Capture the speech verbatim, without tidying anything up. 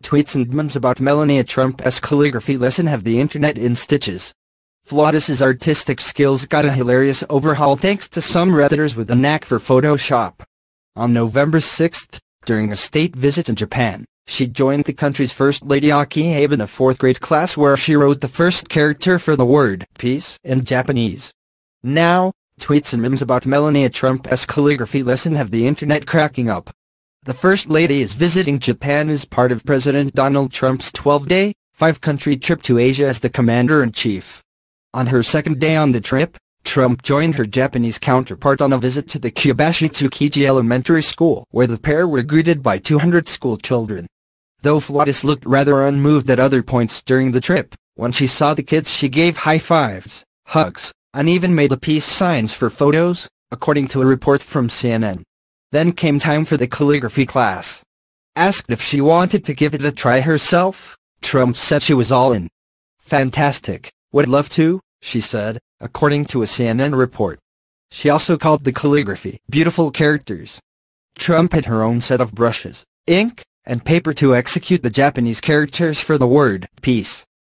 Tweets and memes about Melania Trump's calligraphy lesson have the internet in stitches. Flawless's artistic skills got a hilarious overhaul thanks to some Redditors with a knack for Photoshop. On November sixth, during a state visit in Japan, she joined the country's First Lady Akie Abe in a fourth grade class where she wrote the first character for the word peace in Japanese. Now, tweets and memes about Melania Trump's calligraphy lesson have the internet cracking up. The First Lady is visiting Japan as part of President Donald Trump's twelve-day, five-country trip to Asia as the commander-in-chief. On her second day on the trip, Trump joined her Japanese counterpart on a visit to the Kyobashi Tsukiji Elementary School, where the pair were greeted by two hundred school children. Though Flawless looked rather unmoved at other points during the trip, when she saw the kids she gave high-fives, hugs, and even made the peace signs for photos, according to a report from C N N. Then came time for the calligraphy class. Asked if she wanted to give it a try herself, Trump said she was all in. "Fantastic, would love to," she said, according to a C N N report. She also called the calligraphy beautiful characters. Trump had her own set of brushes, ink, and paper to execute the Japanese characters for the word peace.